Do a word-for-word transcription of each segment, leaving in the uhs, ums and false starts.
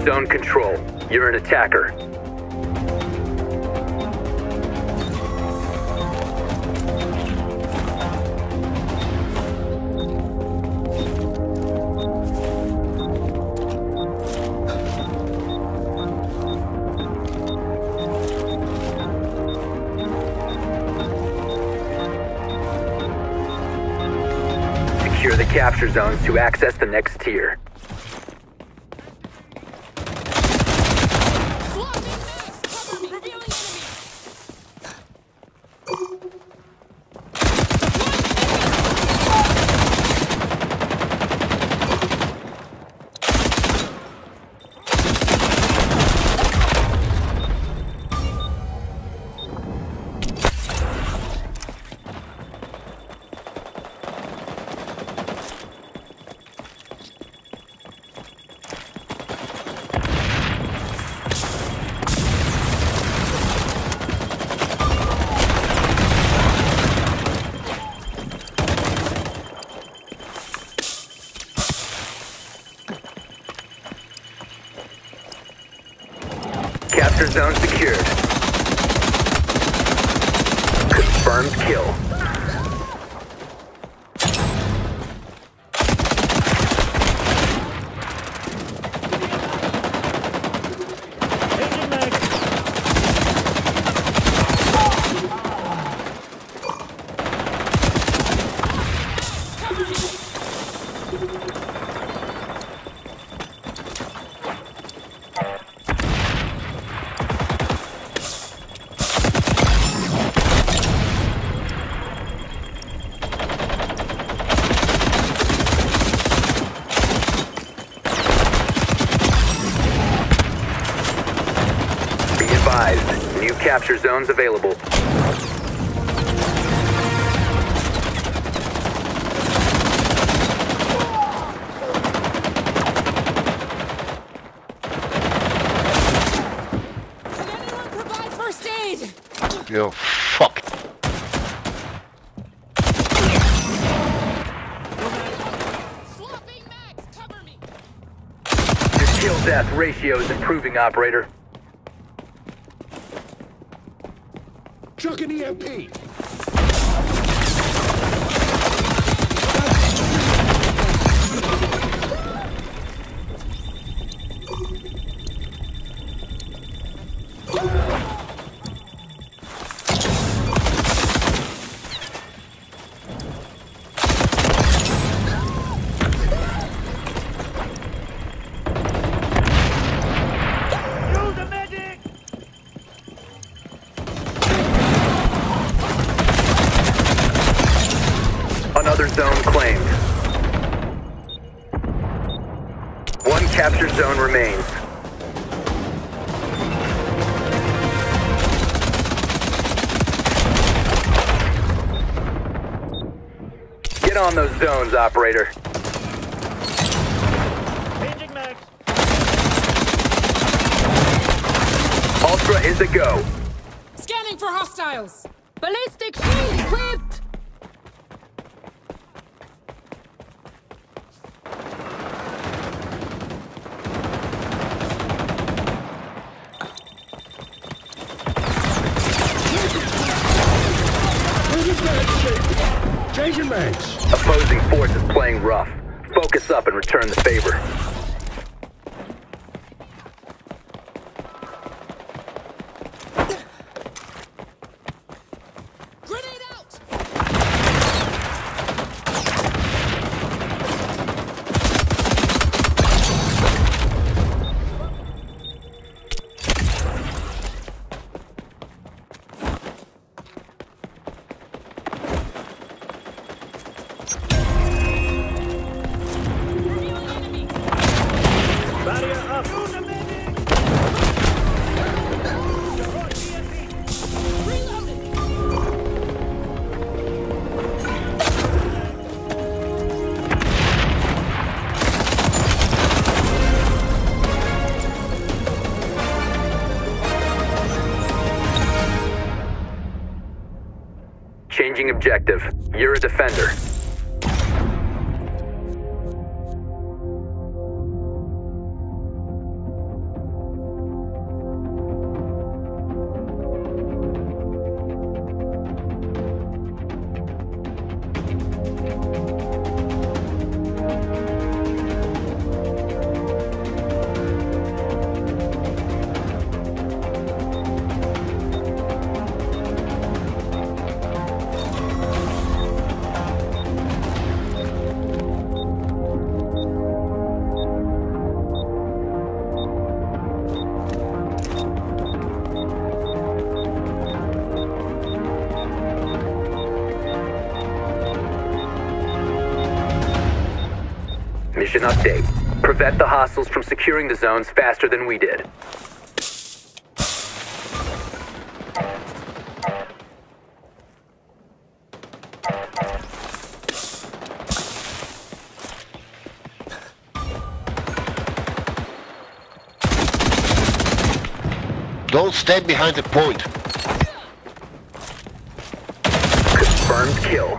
zone control. You're an attacker. Secure the capture zones to access the next tier. Capture zone secured. Confirmed kill. New capture zones available. Can anyone provide first aid? Yo, fuck. Swapping mags, cover me. Your kill-death ratio is improving, operator. Chuck an E M P! Another zone claimed. One capture zone remains. Get on those zones, operator. Changing mags. Ultra is a go. Scanning for hostiles. Ballistic shield equipped! Changing mags! Opposing force is playing rough. Focus up and return the favor. Grenade out. Barrier up. Changing objective. You're a defender. Mission update. Prevent the hostiles from securing the zones faster than we did. Don't stand behind the point. Confirmed kill.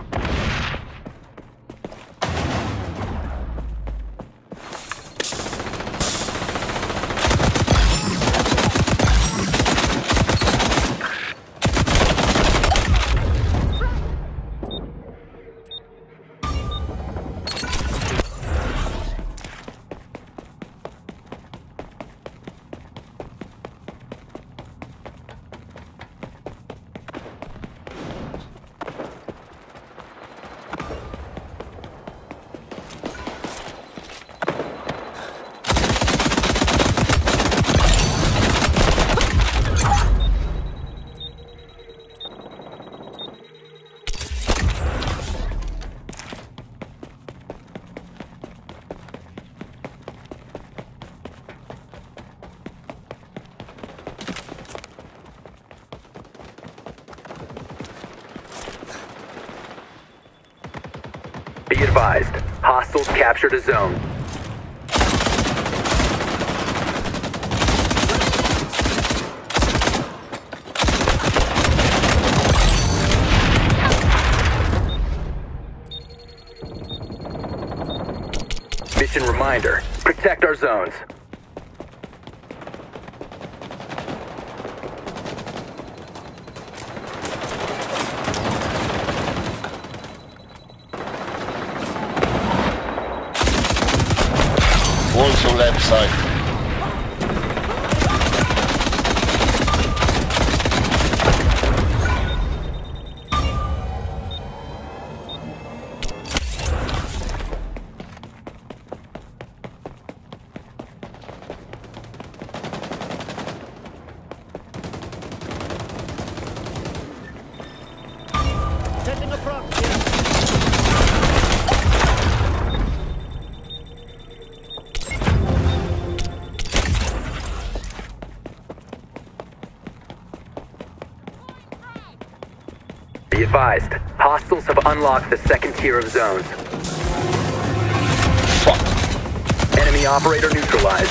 Be advised, hostiles captured a zone. Mission reminder, protect our zones. One's on left side. Setting a proxy. Be advised, hostiles have unlocked the second tier of zones. Fuck. Enemy operator neutralized.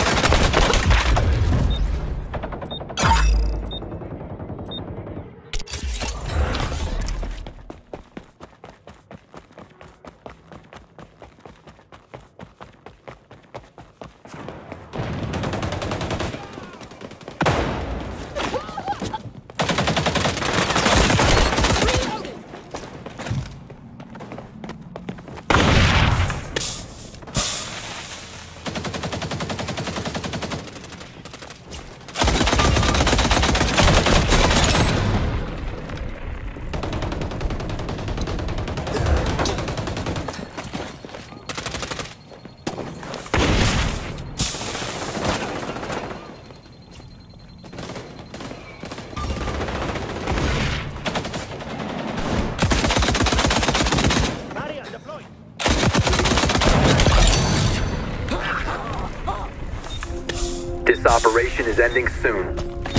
This operation is ending soon.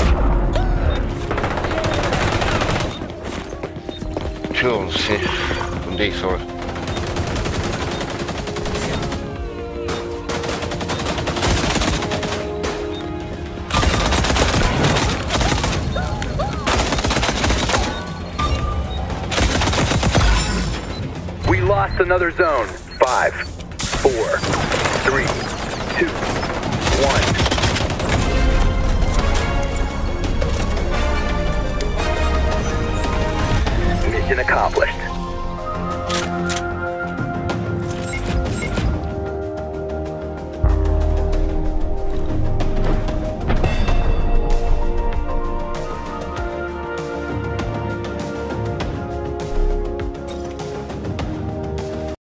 Chill, see. From this or. We lost another zone. Five, four, three, two, one. Mission accomplished.